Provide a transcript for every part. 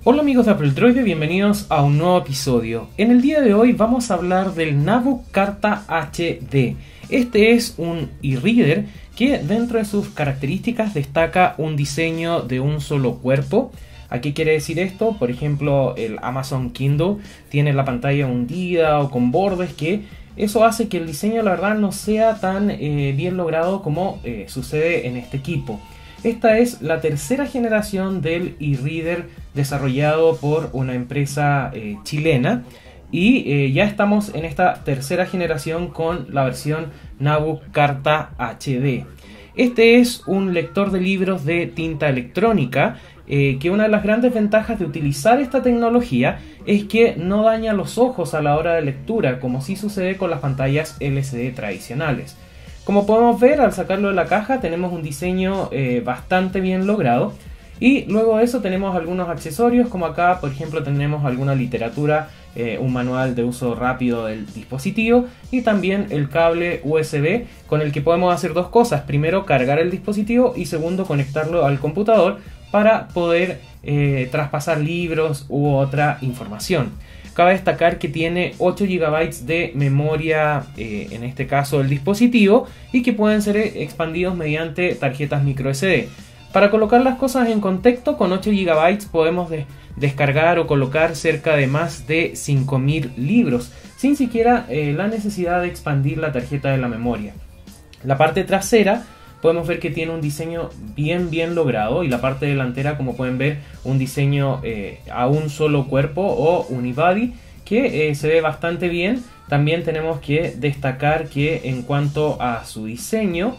Hola amigos de Apple Droid, bienvenidos a un nuevo episodio. En el día de hoy vamos a hablar del Nabu Carta HD. Este es un e-reader que dentro de sus características destaca un diseño de un solo cuerpo. ¿A qué quiere decir esto? Por ejemplo, el Amazon Kindle tiene la pantalla hundida o con bordes, que eso hace que el diseño la verdad no sea tan bien logrado como sucede en este equipo. Esta es la tercera generación del e-reader desarrollado por una empresa chilena y ya estamos en esta tercera generación con la versión Nabu Carta HD. Este es un lector de libros de tinta electrónica que una de las grandes ventajas de utilizar esta tecnología es que no daña los ojos a la hora de lectura, como sí sucede con las pantallas LCD tradicionales. Como podemos ver, al sacarlo de la caja tenemos un diseño bastante bien logrado. Y luego de eso tenemos algunos accesorios, como acá por ejemplo tenemos alguna literatura, un manual de uso rápido del dispositivo y también el cable USB con el que podemos hacer dos cosas. Primero, cargar el dispositivo y segundo, conectarlo al computador para poder traspasar libros u otra información. Cabe destacar que tiene 8 GB de memoria, en este caso del dispositivo, y que pueden ser expandidos mediante tarjetas microSD. Para colocar las cosas en contexto, con 8 GB podemos descargar o colocar cerca de más de 5000 libros, sin siquiera la necesidad de expandir la tarjeta de la memoria. La parte trasera podemos ver que tiene un diseño bien logrado, y la parte delantera, como pueden ver, un diseño a un solo cuerpo o unibody que se ve bastante bien. También tenemos que destacar que en cuanto a su diseño,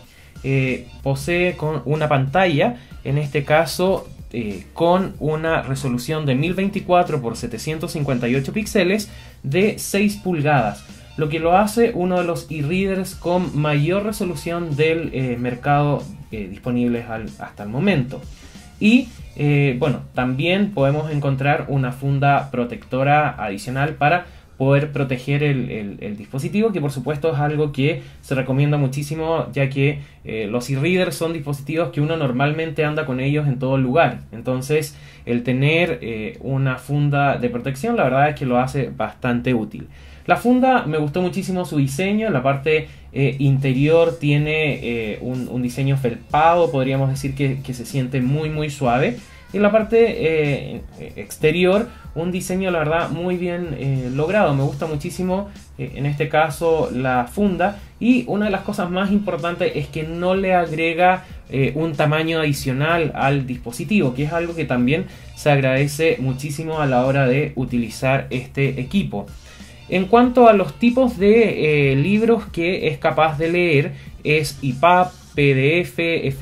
posee con una pantalla, en este caso con una resolución de 1024 x 758 píxeles de 6 pulgadas, lo que lo hace uno de los e-readers con mayor resolución del mercado disponibles hasta el momento. Y bueno, también podemos encontrar una funda protectora adicional para poder proteger el dispositivo, que por supuesto es algo que se recomienda muchísimo, ya que los e-readers son dispositivos que uno normalmente anda con ellos en todo lugar. Entonces el tener una funda de protección, la verdad es que lo hace bastante útil. La funda me gustó muchísimo su diseño. La parte interior tiene un diseño felpado, podríamos decir que se siente muy suave. Y en la parte exterior, un diseño la verdad muy bien logrado. Me gusta muchísimo en este caso la funda, y una de las cosas más importantes es que no le agrega un tamaño adicional al dispositivo, que es algo que también se agradece muchísimo a la hora de utilizar este equipo. En cuanto a los tipos de libros que es capaz de leer, es EPUB, PDF,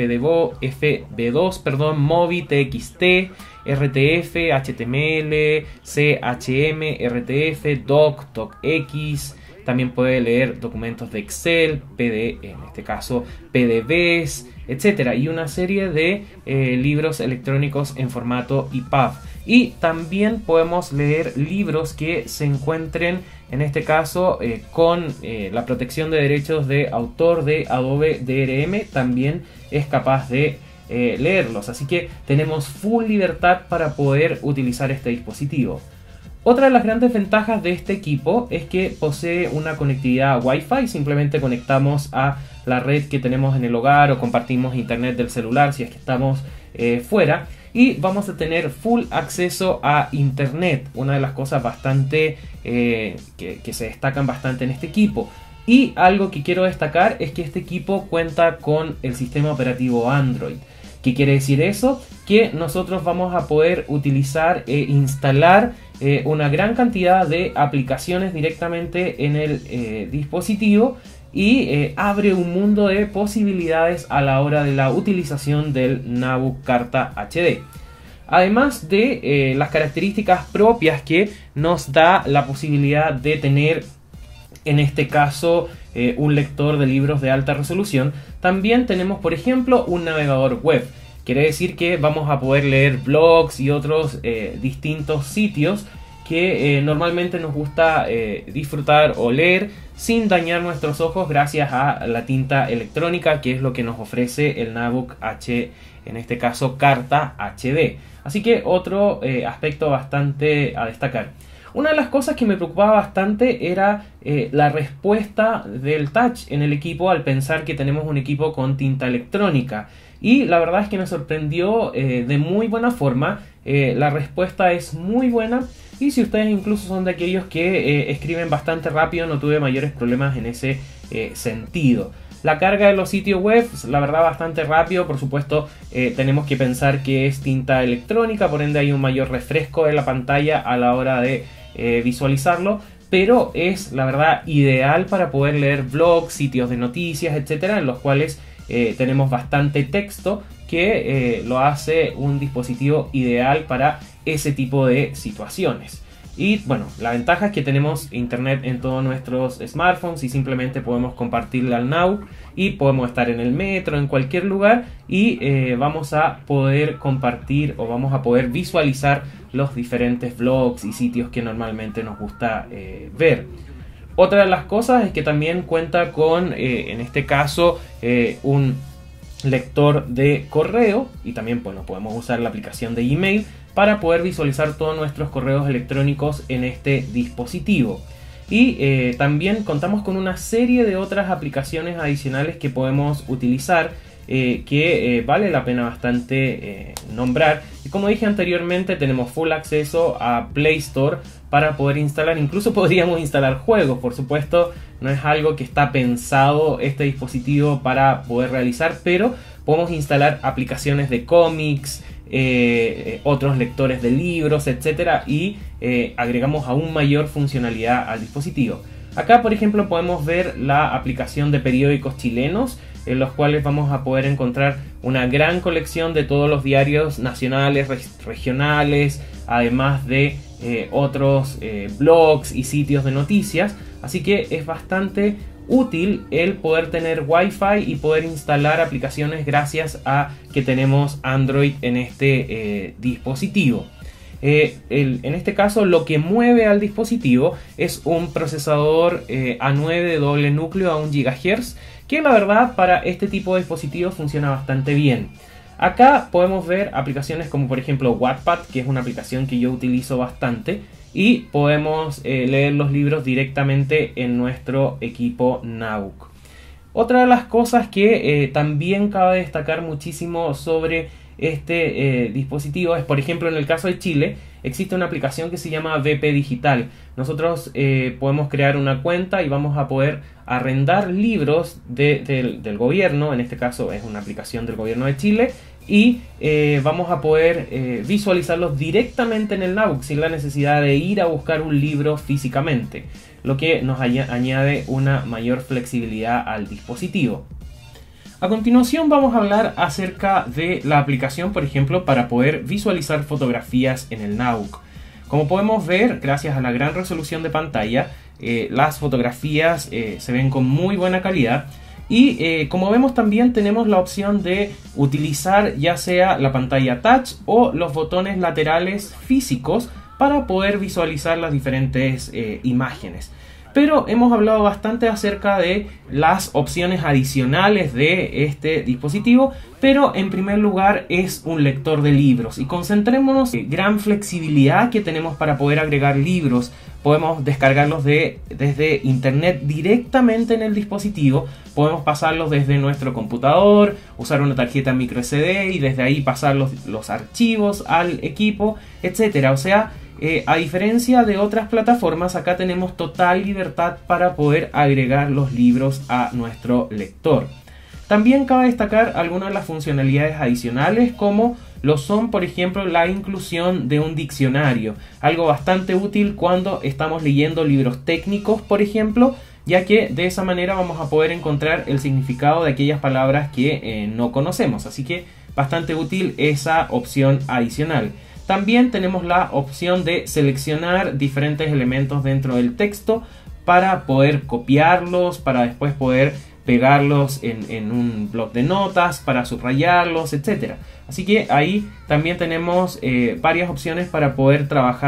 FB2, MOBI, TXT, RTF, HTML, CHM, RTF, DOC, DOCX. También puede leer documentos de Excel, en este caso PDBs, etcétera, y una serie de libros electrónicos en formato EPUB. Y también podemos leer libros que se encuentren, en este caso, con la protección de derechos de autor de Adobe DRM. También es capaz de leerlos, así que tenemos full libertad para poder utilizar este dispositivo. Otra de las grandes ventajas de este equipo es que posee una conectividad Wi-Fi. Simplemente conectamos a la red que tenemos en el hogar o compartimos internet del celular si es que estamos fuera, y vamos a tener full acceso a internet, una de las cosas bastante que se destacan bastante en este equipo. Y algo que quiero destacar es que este equipo cuenta con el sistema operativo Android. ¿Qué quiere decir eso? Que nosotros vamos a poder utilizar e instalar una gran cantidad de aplicaciones directamente en el dispositivo, y abre un mundo de posibilidades a la hora de la utilización del Nabu Carta HD. Además de las características propias que nos da la posibilidad de tener, en este caso, un lector de libros de alta resolución, también tenemos, por ejemplo, un navegador web. Quiere decir que vamos a poder leer blogs y otros distintos sitios que normalmente nos gusta disfrutar o leer sin dañar nuestros ojos gracias a la tinta electrónica, que es lo que nos ofrece el Nabook H, en este caso Carta HD. Así que otro aspecto bastante a destacar. Una de las cosas que me preocupaba bastante era la respuesta del touch en el equipo al pensar que tenemos un equipo con tinta electrónica. Y la verdad es que me sorprendió de muy buena forma. La respuesta es muy buena. Y si ustedes incluso son de aquellos que escriben bastante rápido, no tuve mayores problemas en ese sentido. La carga de los sitios web, la verdad, bastante rápido. Por supuesto, tenemos que pensar que es tinta electrónica, por ende hay un mayor refresco de la pantalla a la hora de visualizarlo. Pero es, la verdad, ideal para poder leer blogs, sitios de noticias, etcétera, en los cuales tenemos bastante texto, que lo hace un dispositivo ideal para ese tipo de situaciones. Y bueno, la ventaja es que tenemos internet en todos nuestros smartphones y simplemente podemos compartirle al Nabook y podemos estar en el metro, en cualquier lugar, y vamos a poder compartir o vamos a poder visualizar los diferentes blogs y sitios que normalmente nos gusta ver. Otra de las cosas es que también cuenta con, en este caso, un lector de correo, y también bueno, podemos usar la aplicación de Gmail para poder visualizar todos nuestros correos electrónicos en este dispositivo. Y también contamos con una serie de otras aplicaciones adicionales que podemos utilizar, que vale la pena bastante nombrar. Y como dije anteriormente, tenemos full acceso a Play Store para poder instalar, incluso podríamos instalar juegos. Por supuesto, no es algo que está pensado este dispositivo para poder realizar, pero podemos instalar aplicaciones de cómics, otros lectores de libros, etcétera, y agregamos aún mayor funcionalidad al dispositivo. Acá, por ejemplo, podemos ver la aplicación de periódicos chilenos, en los cuales vamos a poder encontrar una gran colección de todos los diarios nacionales, regionales, además de otros blogs y sitios de noticias. Así que es bastante útil el poder tener Wi-Fi y poder instalar aplicaciones gracias a que tenemos Android en este dispositivo. En este caso, lo que mueve al dispositivo es un procesador A9 de doble núcleo a 1 GHz, que la verdad para este tipo de dispositivos funciona bastante bien. Acá podemos ver aplicaciones como por ejemplo Wattpad, que es una aplicación que yo utilizo bastante, y podemos leer los libros directamente en nuestro equipo Nabook. Otra de las cosas que también cabe destacar muchísimo sobre este dispositivo es, por ejemplo, en el caso de Chile, existe una aplicación que se llama VP Digital. Nosotros podemos crear una cuenta y vamos a poder arrendar libros del gobierno. En este caso es una aplicación del gobierno de Chile, y vamos a poder visualizarlos directamente en el Nabook sin la necesidad de ir a buscar un libro físicamente, lo que nos añade una mayor flexibilidad al dispositivo. A continuación vamos a hablar acerca de la aplicación, por ejemplo, para poder visualizar fotografías en el Nabook. Como podemos ver, gracias a la gran resolución de pantalla, las fotografías se ven con muy buena calidad. Y como vemos, también tenemos la opción de utilizar ya sea la pantalla touch o los botones laterales físicos para poder visualizar las diferentes imágenes. Pero hemos hablado bastante acerca de las opciones adicionales de este dispositivo, pero en primer lugar es un lector de libros, y concentrémonos en la gran flexibilidad que tenemos para poder agregar libros. Podemos descargarlos desde internet directamente en el dispositivo, podemos pasarlos desde nuestro computador, usar una tarjeta micro SD y desde ahí pasar los archivos al equipo, etcétera. O sea, a diferencia de otras plataformas, acá tenemos total libertad para poder agregar los libros a nuestro lector. También cabe destacar algunas de las funcionalidades adicionales, como lo son, por ejemplo, la inclusión de un diccionario, algo bastante útil cuando estamos leyendo libros técnicos, por ejemplo, ya que de esa manera vamos a poder encontrar el significado de aquellas palabras que no conocemos. Así que bastante útil esa opción adicional. También tenemos la opción de seleccionar diferentes elementos dentro del texto para poder copiarlos, para después poder pegarlos en un bloc de notas, para subrayarlos, etc. Así que ahí también tenemos varias opciones para poder trabajar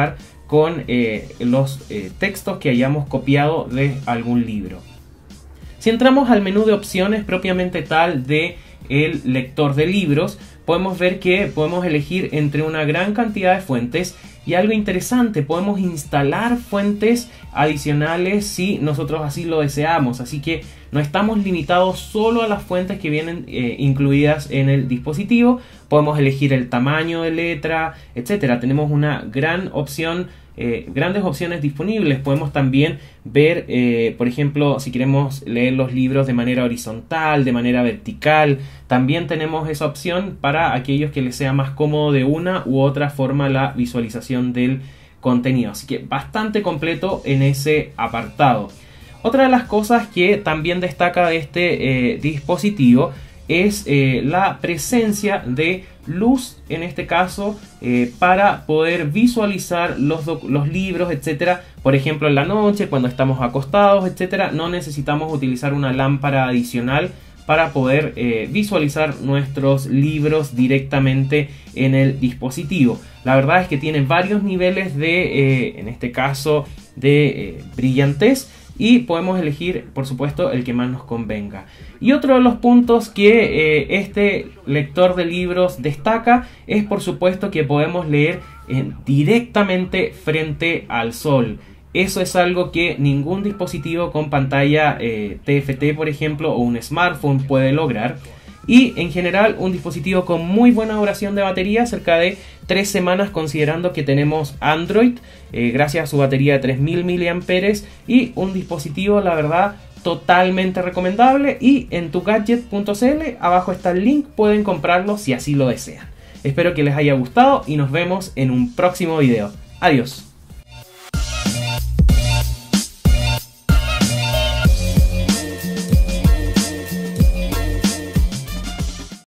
con los textos que hayamos copiado de algún libro. Si entramos al menú de opciones propiamente tal de el lector de libros, podemos ver que podemos elegir entre una gran cantidad de fuentes, y algo interesante, podemos instalar fuentes adicionales si nosotros así lo deseamos, así que no estamos limitados solo a las fuentes que vienen incluidas en el dispositivo. Podemos elegir el tamaño de letra, etcétera. Tenemos una gran opción, grandes opciones disponibles. Podemos también ver, por ejemplo, si queremos leer los libros de manera horizontal, de manera vertical. También tenemos esa opción para aquellos que les sea más cómodo de una u otra forma la visualización del contenido. Así que bastante completo en ese apartado. Otra de las cosas que también destaca de este dispositivo es la presencia de luz, en este caso, para poder visualizar los libros, etcétera. Por ejemplo, en la noche, cuando estamos acostados, etcétera, no necesitamos utilizar una lámpara adicional para poder visualizar nuestros libros directamente en el dispositivo. La verdad es que tiene varios niveles de, en este caso, de brillantez, y podemos elegir, por supuesto, el que más nos convenga. Y otro de los puntos que este lector de libros destaca es, por supuesto, que podemos leer directamente frente al sol. Eso es algo que ningún dispositivo con pantalla TFT, por ejemplo, o un smartphone puede lograr. Y en general un dispositivo con muy buena duración de batería, cerca de 3 semanas considerando que tenemos Android, gracias a su batería de 3000 mAh, y un dispositivo, la verdad, totalmente recomendable. Y en tugadget.cl abajo está el link, pueden comprarlo si así lo desean. Espero que les haya gustado y nos vemos en un próximo video. Adiós.